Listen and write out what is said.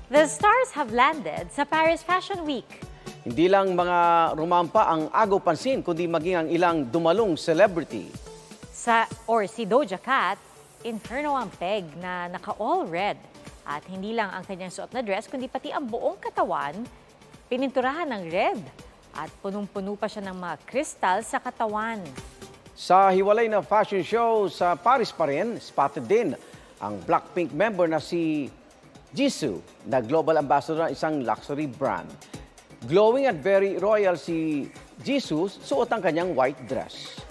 The stars have landed sa Paris Fashion Week. Hindi lang mga rumampa ang agaw pansin, kundi maging ang ilang dumalong celebrity. Si Doja Cat, inferno ang peg na naka-all red. At hindi lang ang kanyang suot na dress, kundi pati ang buong katawan, pininturahan ng red. At punong-puno pa siya ng mga kristal sa katawan. Sa hiwalay na fashion show sa Paris pa rin, spotted din ang Blackpink member na si Jisoo, na global ambassador ng isang luxury brand. Glowing at very royal si Jisoo, suot ang kanyang white dress.